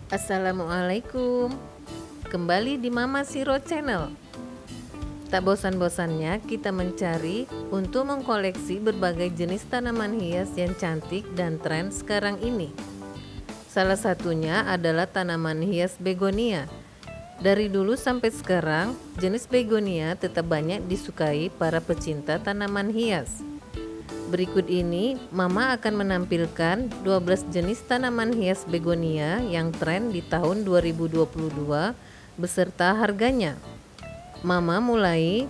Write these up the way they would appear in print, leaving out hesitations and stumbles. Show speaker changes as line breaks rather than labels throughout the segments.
Assalamualaikum. Kembali di Mama Siro Channel. Tak bosan-bosannya kita mencari untuk mengkoleksi berbagai jenis tanaman hias yang cantik dan tren sekarang ini. Salah satunya adalah tanaman hias begonia. Dari dulu sampai sekarang, jenis begonia tetap banyak disukai para pecinta tanaman hias. Berikut ini Mama akan menampilkan 12 jenis tanaman hias begonia yang tren di tahun 2022 beserta harganya. Mama mulai.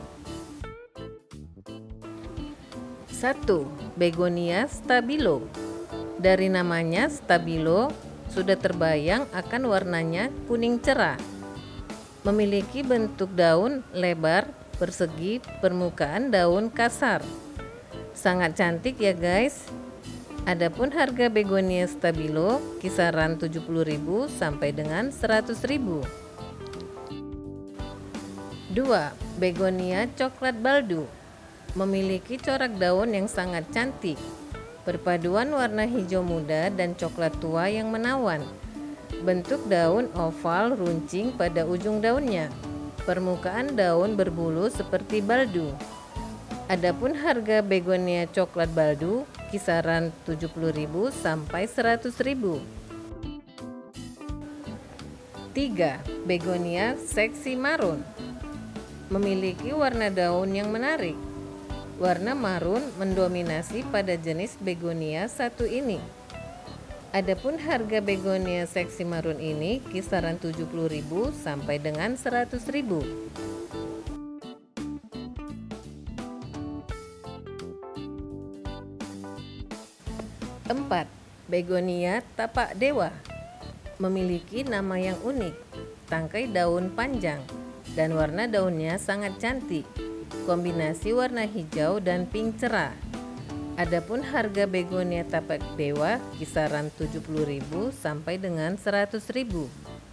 1. Begonia stabilo. Dari namanya stabilo, sudah terbayang akan warnanya kuning cerah. Memiliki bentuk daun lebar, persegi, permukaan daun kasar. Sangat cantik ya guys. Adapun harga begonia stabilo kisaran 70.000 sampai dengan 100.000. 2. Begonia coklat baldu. Memiliki corak daun yang sangat cantik. Perpaduan warna hijau muda dan coklat tua yang menawan. Bentuk daun oval runcing pada ujung daunnya. Permukaan daun berbulu seperti baldu. Adapun harga begonia coklat baldu kisaran 70.000 sampai 100.000. 3. Begonia seksi marun. Memiliki warna daun yang menarik. Warna marun mendominasi pada jenis begonia satu ini. Adapun harga begonia seksi marun ini kisaran 70.000 sampai dengan 100.000. 4. Begonia tapak dewa. Memiliki nama yang unik, tangkai daun panjang, dan warna daunnya sangat cantik. Kombinasi warna hijau dan pink cerah. Adapun harga begonia tapak dewa kisaran 70.000 sampai dengan 100.000.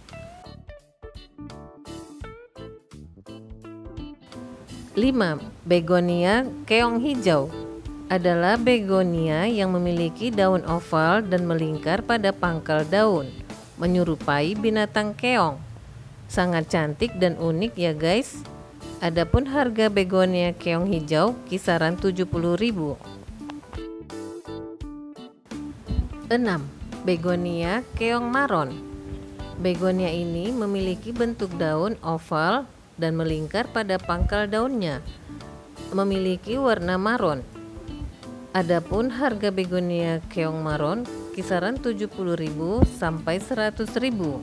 5. Begonia keong hijau. Adalah begonia yang memiliki daun oval dan melingkar pada pangkal daun, menyerupai binatang keong. Sangat cantik dan unik ya guys. Adapun harga begonia keong hijau kisaran 70.000. 6. Begonia keong maron. Begonia ini memiliki bentuk daun oval dan melingkar pada pangkal daunnya, memiliki warna maron. Adapun harga begonia keong maron kisaran 70.000 sampai 100.000.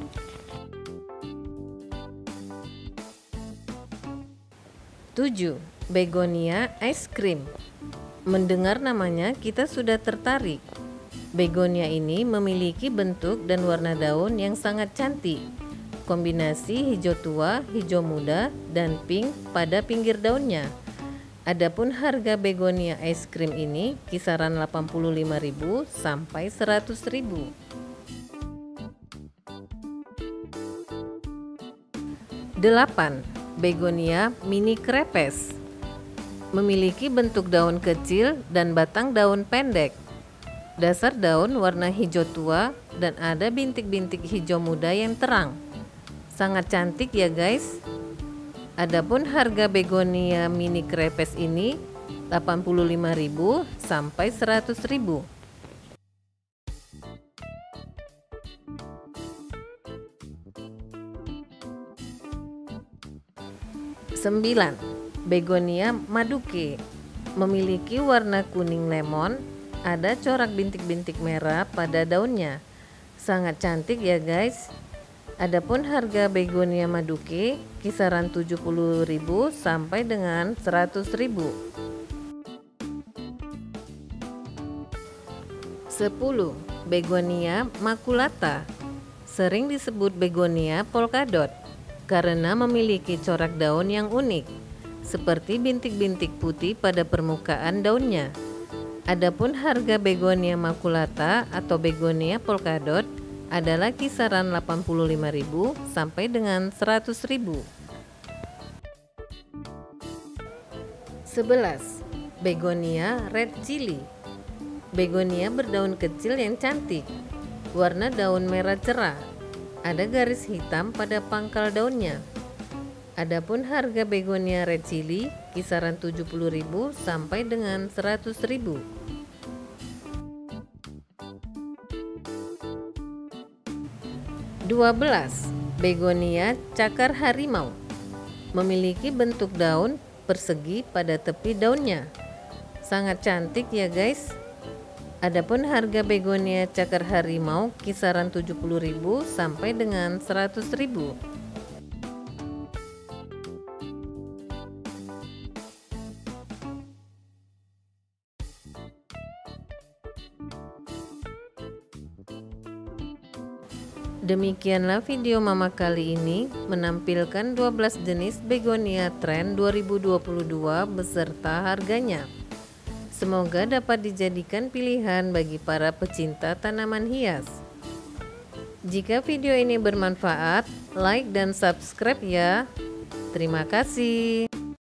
7. Begonia es krim. Mendengar namanya kita sudah tertarik. Begonia ini memiliki bentuk dan warna daun yang sangat cantik. Kombinasi hijau tua, hijau muda, dan pink pada pinggir daunnya. Adapun harga begonia es krim ini kisaran 85.000 sampai 100.000. 8. Begonia mini crepes. Memiliki bentuk daun kecil dan batang daun pendek. Dasar daun warna hijau tua dan ada bintik-bintik hijau muda yang terang. Sangat cantik ya guys. Adapun harga begonia mini crepes ini 85.000 sampai 100.000. 9. Begonia maduke. Memiliki warna kuning lemon, ada corak bintik-bintik merah pada daunnya. Sangat cantik ya guys. Adapun harga begonia maduke kisaran 70.000 sampai dengan 100.000. 10. Begonia maculata. Sering disebut begonia polkadot karena memiliki corak daun yang unik, seperti bintik-bintik putih pada permukaan daunnya. Adapun harga begonia maculata atau begonia polkadot adalah kisaran 85.000 sampai dengan 100.000. 11. Begonia red chili. Begonia berdaun kecil yang cantik. Warna daun merah cerah. Ada garis hitam pada pangkal daunnya. Adapun harga begonia red chili kisaran 70.000 sampai dengan 100.000. Begonia cakar harimau memiliki bentuk daun persegi pada tepi daunnya. Sangat cantik ya guys. Adapun harga begonia cakar harimau kisaran 70.000 sampai dengan 100.000. Demikianlah video Mama kali ini menampilkan 12 jenis begonia tren 2022 beserta harganya. Semoga dapat dijadikan pilihan bagi para pecinta tanaman hias. Jika video ini bermanfaat, like dan subscribe ya. Terima kasih.